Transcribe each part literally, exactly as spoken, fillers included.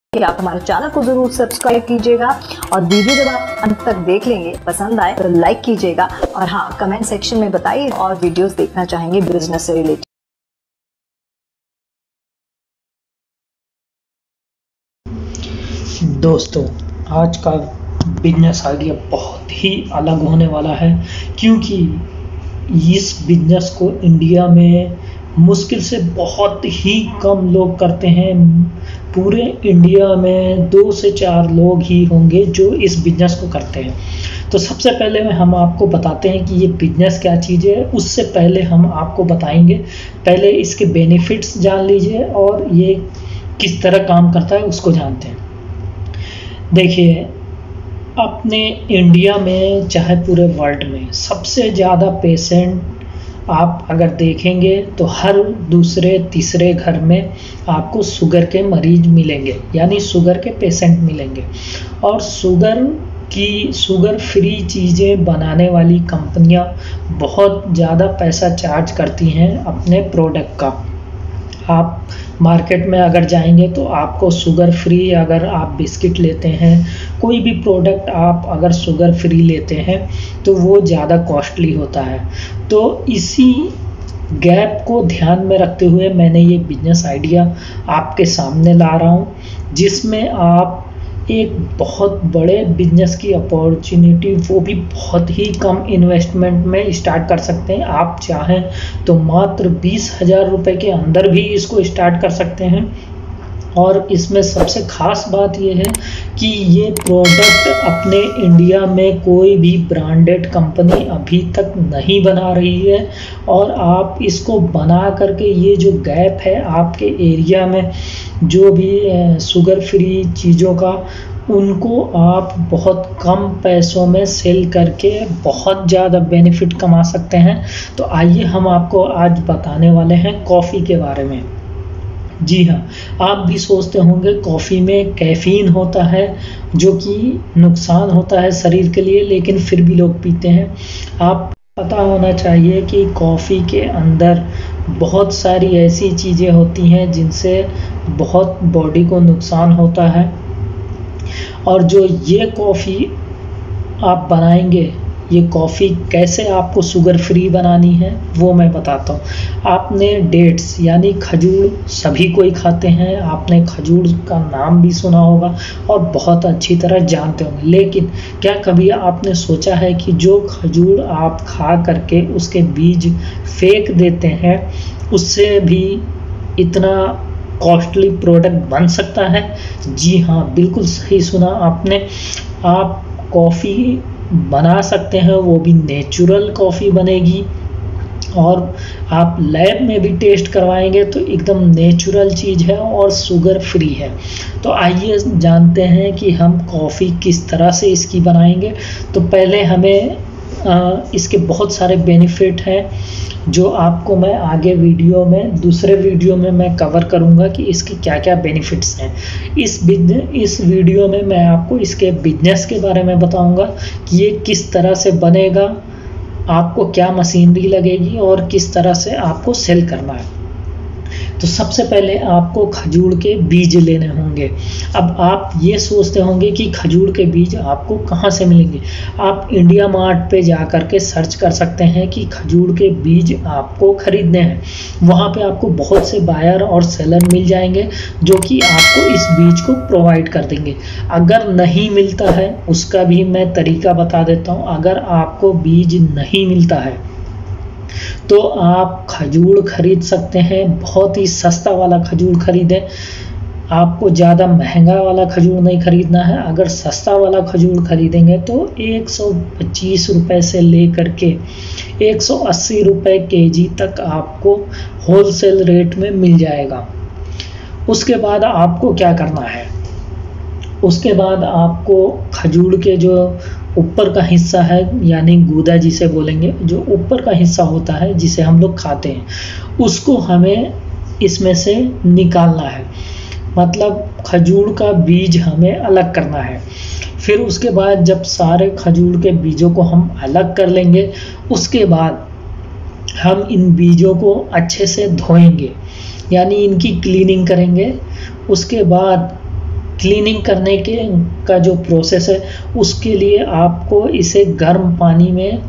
कि आप हमारे चैनल को जरूर सब्सक्राइब कीजिएगा और वीडियो जब आप अंत तक देख लेंगे, पसंद आए तो लाइक कीजिएगा और हाँ, कमेंट सेक्शन में बताइए और वीडियोस देखना चाहेंगे बिजनेस से रिलेटेड। दोस्तों, आज का बिजनेस आइडिया बहुत ही अलग होने वाला है, क्योंकि इस बिजनेस को इंडिया में मुश्किल से बहुत ही कम लोग करते हैं। पूरे इंडिया में दो से चार लोग ही होंगे जो इस बिजनेस को करते हैं। तो सबसे पहले में हम आपको बताते हैं कि ये बिजनेस क्या चीज़ है। उससे पहले हम आपको बताएंगे, पहले इसके बेनिफिट्स जान लीजिए और ये किस तरह काम करता है उसको जानते हैं। देखिए, अपने इंडिया में चाहे पूरे वर्ल्ड में सबसे ज़्यादा पेशेंट आप अगर देखेंगे तो हर दूसरे तीसरे घर में आपको शुगर के मरीज मिलेंगे, यानी शुगर के पेशेंट मिलेंगे। और शुगर की शुगर फ्री चीज़ें बनाने वाली कंपनियां बहुत ज़्यादा पैसा चार्ज करती हैं अपने प्रोडक्ट का। आप मार्केट में अगर जाएंगे तो आपको शुगर फ्री, अगर आप बिस्किट लेते हैं, कोई भी प्रोडक्ट आप अगर शुगर फ्री लेते हैं तो वो ज़्यादा कॉस्टली होता है। तो इसी गैप को ध्यान में रखते हुए मैंने ये बिजनेस आइडिया आपके सामने ला रहा हूँ, जिसमें आप एक बहुत बड़े बिजनेस की अपॉर्चुनिटी, वो भी बहुत ही कम इन्वेस्टमेंट में स्टार्ट कर सकते हैं। आप चाहें तो मात्र बीस हजार रुपये के अंदर भी इसको स्टार्ट कर सकते हैं। और इसमें सबसे खास बात यह है कि ये प्रोडक्ट अपने इंडिया में कोई भी ब्रांडेड कंपनी अभी तक नहीं बना रही है। और आप इसको बना करके ये जो गैप है आपके एरिया में जो भी शुगर फ्री चीज़ों का, उनको आप बहुत कम पैसों में सेल करके बहुत ज़्यादा बेनिफिट कमा सकते हैं। तो आइए हम आपको आज बताने वाले हैं कॉफ़ी के बारे में। जी हाँ, आप भी सोचते होंगे कॉफ़ी में कैफ़ीन होता है जो कि नुकसान होता है शरीर के लिए, लेकिन फिर भी लोग पीते हैं। आप पता होना चाहिए कि कॉफ़ी के अंदर बहुत सारी ऐसी चीज़ें होती हैं जिनसे बहुत बॉडी को नुकसान होता है। और जो ये कॉफ़ी आप बनाएंगे, ये कॉफ़ी कैसे आपको शुगर फ्री बनानी है वो मैं बताता हूँ। आपने डेट्स यानी खजूर सभी कोई खाते हैं, आपने खजूर का नाम भी सुना होगा और बहुत अच्छी तरह जानते होंगे। लेकिन क्या कभी आपने सोचा है कि जो खजूर आप खा करके उसके बीज फेंक देते हैं, उससे भी इतना कॉस्टली प्रोडक्ट बन सकता है? जी हाँ, बिल्कुल सही सुना आपने। आप कॉफ़ी बना सकते हैं, वो भी नेचुरल कॉफ़ी बनेगी। और आप लैब में भी टेस्ट करवाएंगे तो एकदम नेचुरल चीज़ है और शुगर फ्री है। तो आइए जानते हैं कि हम कॉफ़ी किस तरह से इसकी बनाएंगे। तो पहले हमें आ, इसके बहुत सारे बेनिफिट हैं जो आपको मैं आगे वीडियो में, दूसरे वीडियो में मैं कवर करूंगा कि इसके क्या क्या बेनिफिट्स हैं। इस बिजनेस इस वीडियो में मैं आपको इसके बिजनेस के बारे में बताऊंगा कि ये किस तरह से बनेगा, आपको क्या मशीनरी लगेगी और किस तरह से आपको सेल करना है। तो सबसे पहले आपको खजूर के बीज लेने होंगे। अब आप ये सोचते होंगे कि खजूर के बीज आपको कहाँ से मिलेंगे। आप इंडिया मार्ट पे जा कर के सर्च कर सकते हैं कि खजूर के बीज आपको खरीदने हैं। वहाँ पे आपको बहुत से बायर और सेलर मिल जाएंगे जो कि आपको इस बीज को प्रोवाइड कर देंगे। अगर नहीं मिलता है उसका भी मैं तरीका बता देता हूँ। अगर आपको बीज नहीं मिलता है तो आप खजूर खरीद सकते हैं, बहुत ही सस्ता वाला खजूर खरीदें। आपको ज़्यादा महंगा वाला खजूर नहीं खरीदना है। अगर सस्ता वाला खजूर खरीदेंगे तो एक सौ पच्चीस रुपये से लेकर के एक सौ अस्सी रुपये केजी तक आपको होलसेल रेट में मिल जाएगा। उसके बाद आपको क्या करना है, उसके बाद आपको खजूर के जो ऊपर का हिस्सा है, यानी गूदा जिसे बोलेंगे, जो ऊपर का हिस्सा होता है जिसे हम लोग खाते हैं, उसको हमें इसमें से निकालना है। मतलब खजूर का बीज हमें अलग करना है। फिर उसके बाद जब सारे खजूर के बीजों को हम अलग कर लेंगे, उसके बाद हम इन बीजों को अच्छे से धोएंगे, यानी इनकी क्लीनिंग करेंगे। उसके बाद क्लीनिंग करने के का जो प्रोसेस है उसके लिए आपको इसे गर्म पानी में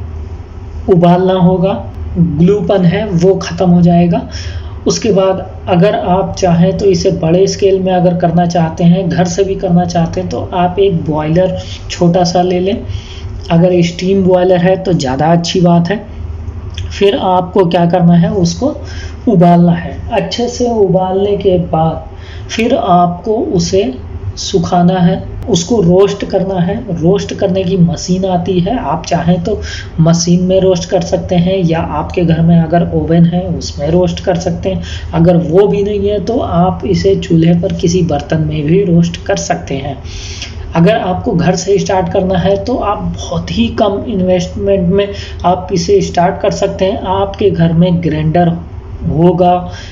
उबालना होगा, ग्लूपन है वो ख़त्म हो जाएगा। उसके बाद अगर आप चाहें तो इसे बड़े स्केल में अगर करना चाहते हैं, घर से भी करना चाहते हैं, तो आप एक बॉयलर छोटा सा ले लें। अगर स्टीम बॉयलर है तो ज़्यादा अच्छी बात है। फिर आपको क्या करना है, उसको उबालना है। अच्छे से उबालने के बाद फिर आपको उसे सुखाना है, उसको रोस्ट करना है। रोस्ट करने की मशीन आती है, आप चाहें तो मशीन में रोस्ट कर सकते हैं, या आपके घर में अगर ओवन है उसमें रोस्ट कर सकते हैं। अगर वो भी नहीं है तो आप इसे चूल्हे पर किसी बर्तन में भी रोस्ट कर सकते हैं। अगर आपको घर से स्टार्ट करना है तो आप बहुत ही कम इन्वेस्टमेंट में आप इसे स्टार्ट कर सकते हैं। आपके घर में ग्राइंडर होगा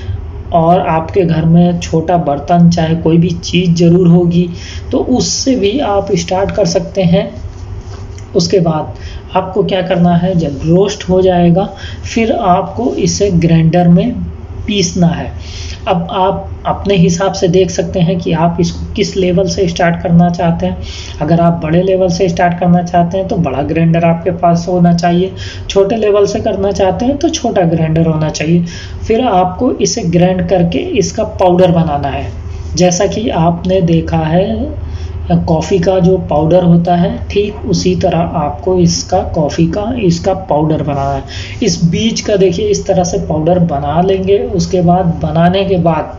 और आपके घर में छोटा बर्तन चाहे कोई भी चीज़ ज़रूर होगी, तो उससे भी आप स्टार्ट कर सकते हैं। उसके बाद आपको क्या करना है, जब रोस्ट हो जाएगा फिर आपको इसे ग्राइंडर में पीसना है। अब आप अपने हिसाब से देख सकते हैं कि आप इसको किस लेवल से स्टार्ट करना चाहते हैं। अगर आप बड़े लेवल से स्टार्ट करना चाहते हैं तो बड़ा ग्राइंडर आपके पास होना चाहिए, छोटे लेवल से करना चाहते हैं तो छोटा ग्राइंडर होना चाहिए। फिर आपको इसे ग्राइंड करके इसका पाउडर बनाना है। जैसा कि आपने देखा है कॉफ़ी का जो पाउडर होता है, ठीक उसी तरह आपको इसका कॉफ़ी का इसका पाउडर बनाना है। इस बीज का देखिए इस तरह से पाउडर बना लेंगे। उसके बाद बनाने के बाद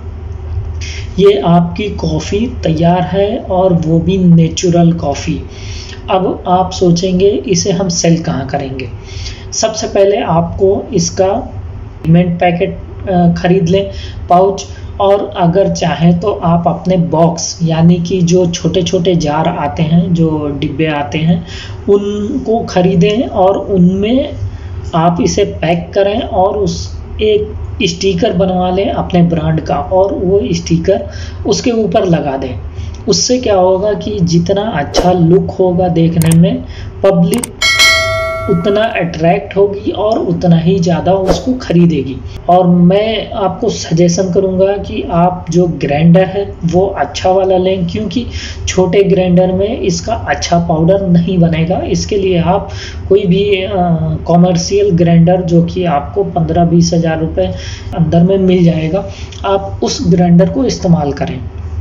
ये आपकी कॉफ़ी तैयार है, और वो भी नेचुरल कॉफ़ी। अब आप सोचेंगे इसे हम सेल कहाँ करेंगे। सबसे पहले आपको इसका सीमेंट पैकेट खरीद लें, पाउच, और अगर चाहें तो आप अपने बॉक्स यानी कि जो छोटे छोटे जार आते हैं, जो डिब्बे आते हैं, उनको खरीदें और उनमें आप इसे पैक करें और उस एक स्टिकर बनवा लें अपने ब्रांड का, और वो स्टिकर उसके ऊपर लगा दें। उससे क्या होगा कि जितना अच्छा लुक होगा देखने में, पब्लिक उतना अट्रैक्ट होगी और उतना ही ज़्यादा उसको खरीदेगी। और मैं आपको सजेशन करूँगा कि आप जो ग्राइंडर है वो अच्छा वाला लें, क्योंकि छोटे ग्राइंडर में इसका अच्छा पाउडर नहीं बनेगा। इसके लिए आप कोई भी कॉमर्शियल ग्राइंडर जो कि आपको पंद्रह बीस हज़ार रुपये अंदर में मिल जाएगा, आप उस ग्राइंडर को इस्तेमाल करें।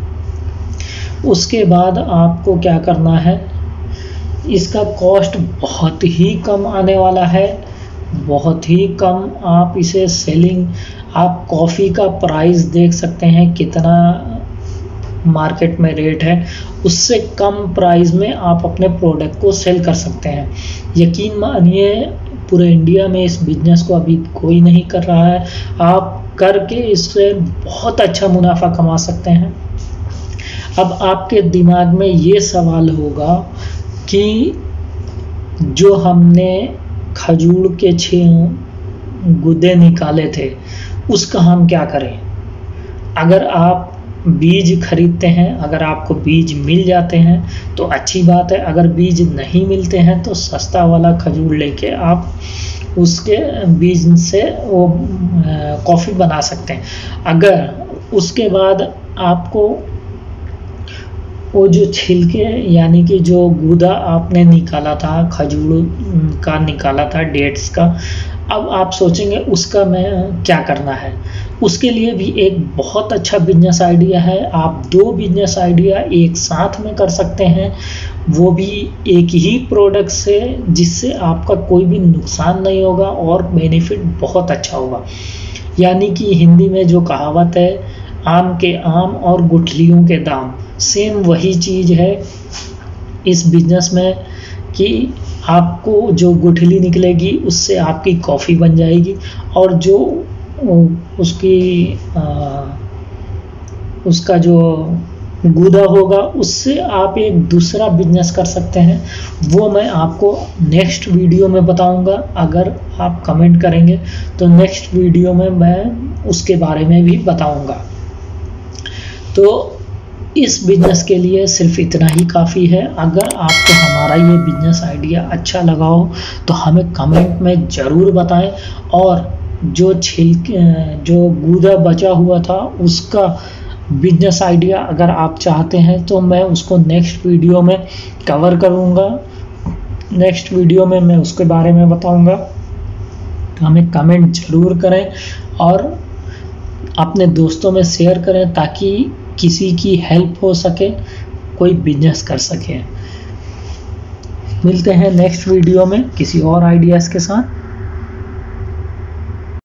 उसके बाद आपको क्या करना है, इसका कॉस्ट बहुत ही कम आने वाला है, बहुत ही कम। आप इसे सेलिंग, आप कॉफ़ी का प्राइस देख सकते हैं कितना मार्केट में रेट है, उससे कम प्राइस में आप अपने प्रोडक्ट को सेल कर सकते हैं। यकीन मानिए पूरे इंडिया में इस बिजनेस को अभी कोई नहीं कर रहा है। आप करके इससे बहुत अच्छा मुनाफा कमा सकते हैं। अब आपके दिमाग में ये सवाल होगा कि जो हमने खजूर के छह गुदे निकाले थे उसका हम क्या करें। अगर आप बीज खरीदते हैं, अगर आपको बीज मिल जाते हैं तो अच्छी बात है। अगर बीज नहीं मिलते हैं तो सस्ता वाला खजूर लेके आप उसके बीज से वो कॉफ़ी बना सकते हैं। अगर उसके बाद आपको वो जो छिलके यानी कि जो गूदा आपने निकाला था, खजूर का निकाला था, डेट्स का, अब आप सोचेंगे उसका मैं क्या करना है। उसके लिए भी एक बहुत अच्छा बिजनेस आइडिया है। आप दो बिजनेस आइडिया एक साथ में कर सकते हैं, वो भी एक ही प्रोडक्ट से, जिससे आपका कोई भी नुकसान नहीं होगा और बेनिफिट बहुत अच्छा होगा। यानी कि हिंदी में जो कहावत है, आम के आम और गुठलियों के दाम, सेम वही चीज़ है इस बिजनेस में कि आपको जो गुठली निकलेगी उससे आपकी कॉफ़ी बन जाएगी, और जो उसकी आ, उसका जो गूदा होगा उससे आप एक दूसरा बिजनेस कर सकते हैं। वो मैं आपको नेक्स्ट वीडियो में बताऊंगा। अगर आप कमेंट करेंगे तो नेक्स्ट वीडियो में मैं उसके बारे में भी बताऊंगा। तो इस बिजनेस के लिए सिर्फ इतना ही काफ़ी है। अगर आपको हमारा ये बिजनेस आइडिया अच्छा लगा हो तो हमें कमेंट में ज़रूर बताएं, और जो छिलके जो गूदा बचा हुआ था उसका बिजनेस आइडिया अगर आप चाहते हैं तो मैं उसको नेक्स्ट वीडियो में कवर करूँगा। नेक्स्ट वीडियो में मैं उसके बारे में बताऊँगा। हमें कमेंट ज़रूर करें और अपने दोस्तों में शेयर करें ताकि किसी की हेल्प हो सके, कोई बिजनेस कर सके। मिलते हैं नेक्स्ट वीडियो में किसी और आइडियाज़ के साथ।